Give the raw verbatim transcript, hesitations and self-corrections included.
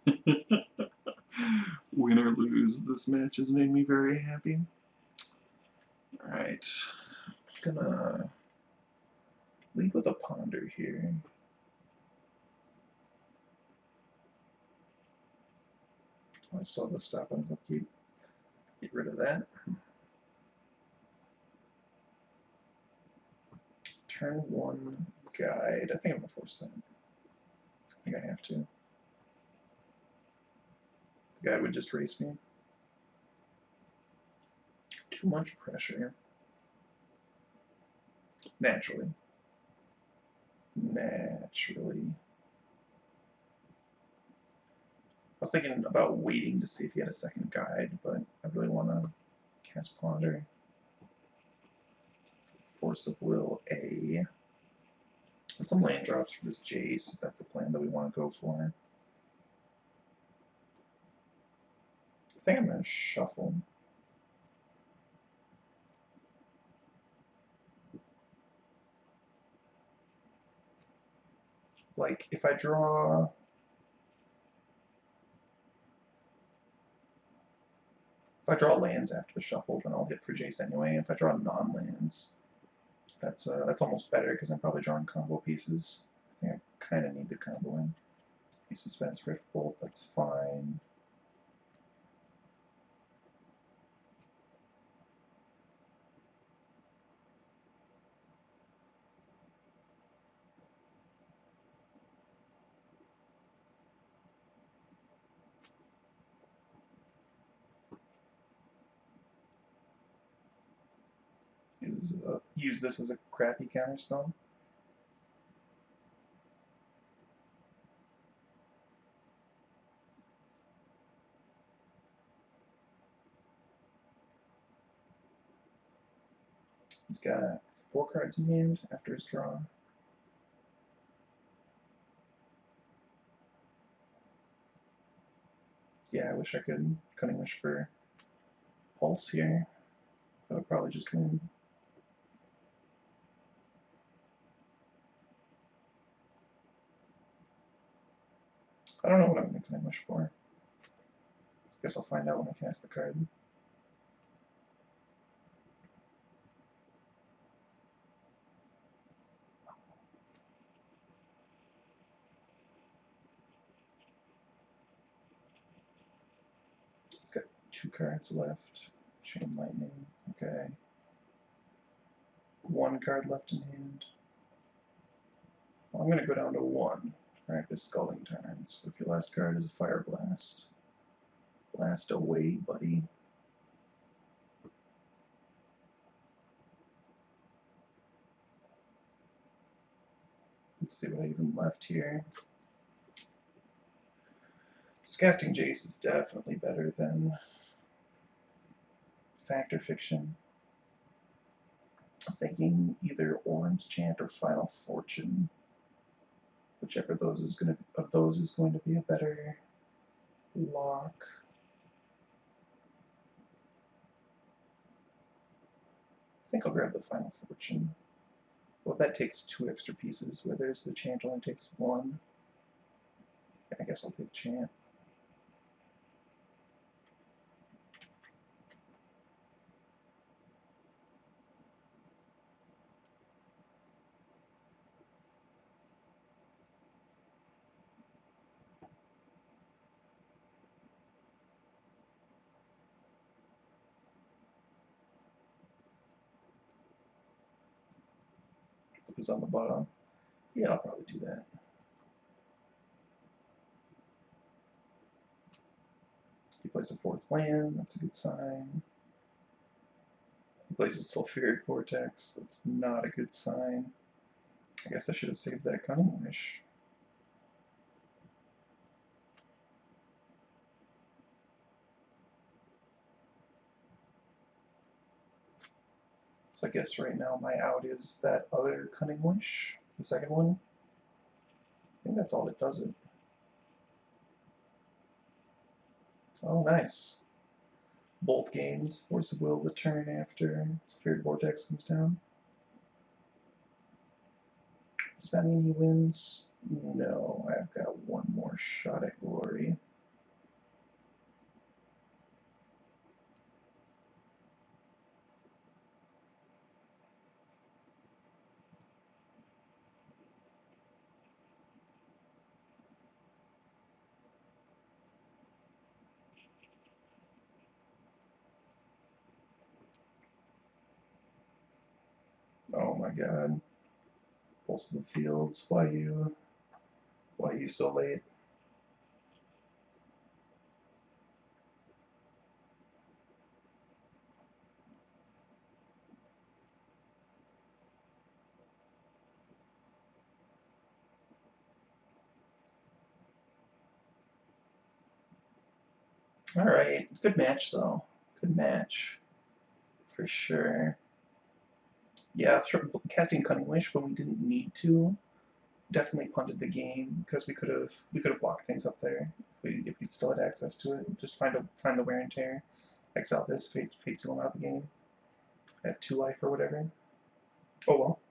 Win or lose, this match has made me very happy. Alright. Gonna lead with a ponder here. I still have the stop on upkeep. Get rid of that. Turn one guide. I think I'm gonna force that. I think I have to. The guide would just race me. Too much pressure. Naturally. Naturally. I was thinking about waiting to see if he had a second guide, but I really want to cast Ponder. Force of Will A. And some land drops for this Jace, if that's the plan that we want to go for. I think I'm going to shuffle. Like, if I draw... If I draw lands after the shuffle, then I'll hit for Jace anyway. If I draw non-lands, that's uh, that's almost better, because I'm probably drawing combo pieces. I think I kind of need to combo in. Ace Fence, Rift Bolt, that's fine. Is uh, use this as a crappy counterspell. He's got four cards in hand after his draw. Yeah, I wish I could Cunning Wish for Pulse here. I would probably just win. I don't know what I'm going to Cunning Wish for. I guess I'll find out when I cast the card. It's got two cards left. Chain Lightning, okay. One card left in hand. Well, I'm going to go down to one. Practice Scalding Tarns. If your last card is a Fire Blast, blast away, buddy. Let's see what I even left here. So casting Jace is definitely better than Fact or Fiction. I'm thinking either Orange Chant or Final Fortune. Whichever those is gonna of those is going to be a better lock. I think I'll grab the Final Fortune. Well, that takes two extra pieces, where there's the Chant only takes one. I guess I'll take Chant. Put this on the bottom. Yeah, I'll probably do that. He plays a fourth land, that's a good sign. He plays a Sulfuric Vortex, that's not a good sign. I guess I should have saved that Cunning Wish. So I guess right now my out is that other Cunning Wish, the second one. I think that's all that does it. Oh, nice. Both games, Force of Will the turn after Sulfuric Vortex comes down. Does that mean he wins? No, I've got one more shot at glory. god. Pulse of the fields. Why you? Why are you so late? All right, good match though. Good match, for sure. Yeah, casting Cunning Wish when we didn't need to definitely punted the game because we could have we could have locked things up there if we if we still had access to it. Just find a find the wear and tear, exile this, fate fate seal him out of the game at two life or whatever. Oh well.